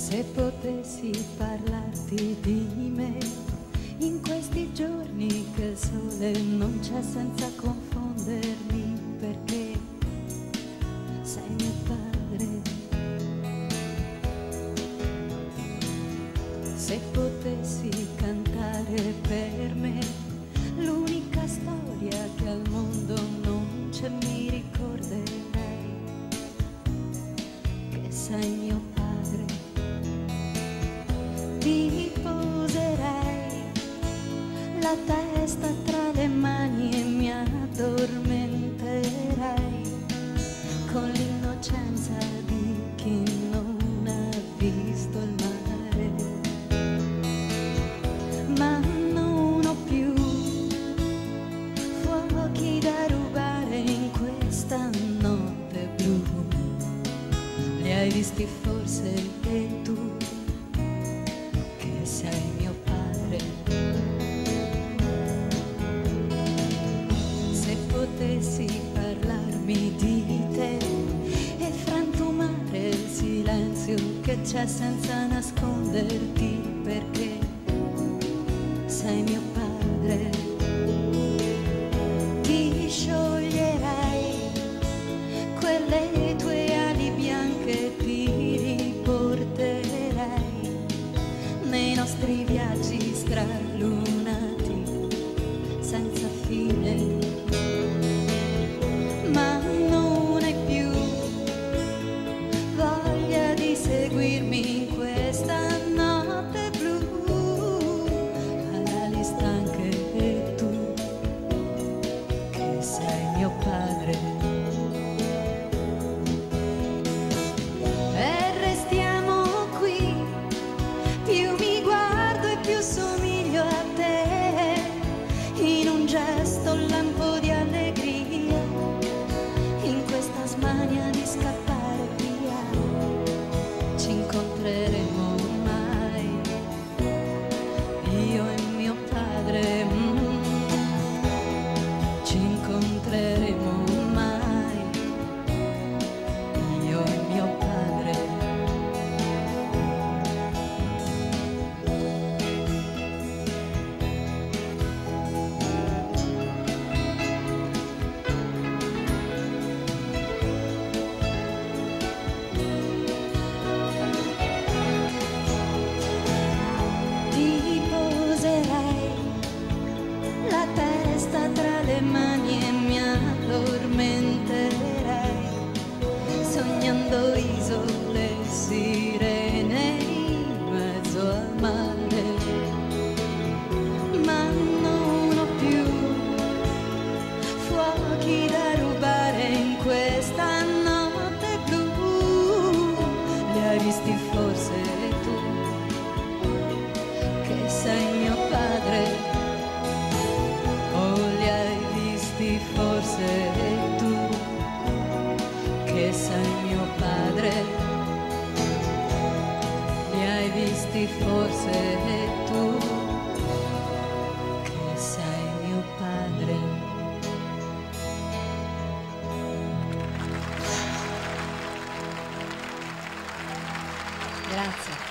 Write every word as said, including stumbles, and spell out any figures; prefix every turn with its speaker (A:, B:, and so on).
A: Se potessi parlarti di me in questi giorni che il sole non c'è senza confondermi, perché sei mio padre. Se potessi cantare per me l'unica storia che al mondo non c'è, mi ricorderei che sei mio padre. Ti poserei la testa tra le mani e mi addormenterei con l'innocenza di chi non ha visto il mare. Ma non ho più fuochi da rubare in questa notte blu. Li hai visti forse e tu che sei mio padre. Se potessi parlarmi di te e frantumare il silenzio che c'è senza nasconderti, perché sei mio padre. Ti scioglierei quelle tue ali bianche, ti riporterei nei nostri viaggi stralunati senza fine. Ma non hai più voglia di seguirmi in questa notte blu, ali stanche e tu che sei mio padre. E restiamo qui, più mi guardo e più somiglio a te, in un gesto un lampo di allegria, in questa smania di scappare via. Ci incontreremo mai, io e mio padre, mm. Ci incontreremo mai, io e mio padre. Ti poserei la testa tra le mani e mi addormenterei sognando isole e sirene in mezzo al mare. Ma non ho più fuochi da rubare in questa notte blu. Li hai visti forse tu che sei mio padre? O li hai visti forse tu che sei mio padre? Li hai visti forse tu che sei mio padre? Grazie.